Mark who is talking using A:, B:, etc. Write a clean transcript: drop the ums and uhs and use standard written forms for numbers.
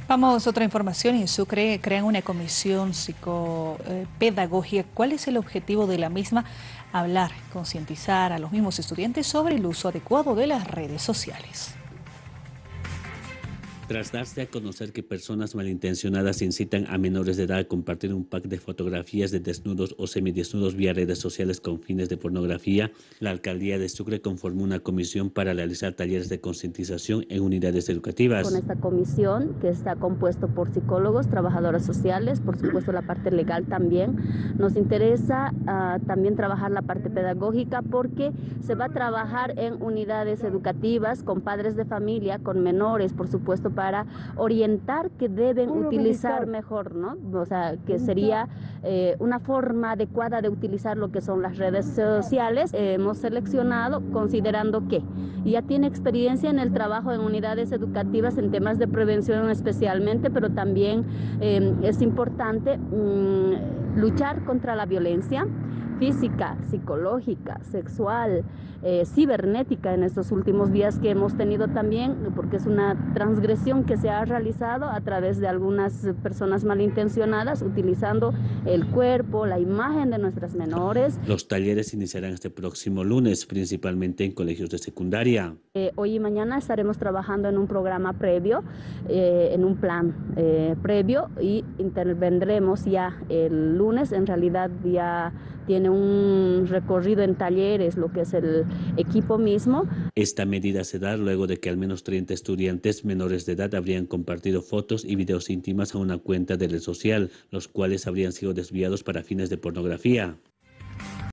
A: Vamos a otra información. En Sucre crean una comisión psicopedagógica. ¿Cuál es el objetivo de la misma? Hablar, concientizar a los mismos estudiantes sobre el uso adecuado de las redes sociales.
B: Tras darse a conocer que personas malintencionadas incitan a menores de edad a compartir un pack de fotografías de desnudos o semidesnudos vía redes sociales con fines de pornografía, la alcaldía de Sucre conformó una comisión para realizar talleres de concientización en unidades educativas.
C: Con esta comisión, que está compuesto por psicólogos, trabajadoras sociales, por supuesto la parte legal también, nos interesa también trabajar la parte pedagógica, porque se va a trabajar en unidades educativas con padres de familia, con menores, por supuesto, para orientar que deben utilizar mejor, ¿no? O sea, que sería una forma adecuada de utilizar lo que son las redes sociales. Hemos seleccionado considerando que ya tiene experiencia en el trabajo en unidades educativas en temas de prevención especialmente, pero también es importante luchar contra la violencia física, psicológica, sexual, cibernética en estos últimos días que hemos tenido también, porque es una transgresión que se ha realizado a través de algunas personas malintencionadas utilizando el cuerpo, la imagen de nuestras menores.
B: Los talleres iniciarán este próximo lunes, principalmente en colegios de secundaria.
C: Hoy y mañana estaremos trabajando en un programa previo, en un plan previo, y intervendremos ya el lunes. En realidad ya tiene un recorrido en talleres, lo que es el equipo mismo.
B: Esta medida se da luego de que al menos 30 estudiantes menores de edad habrían compartido fotos y videos íntimas a una cuenta de red social, los cuales habrían sido desviados para fines de pornografía.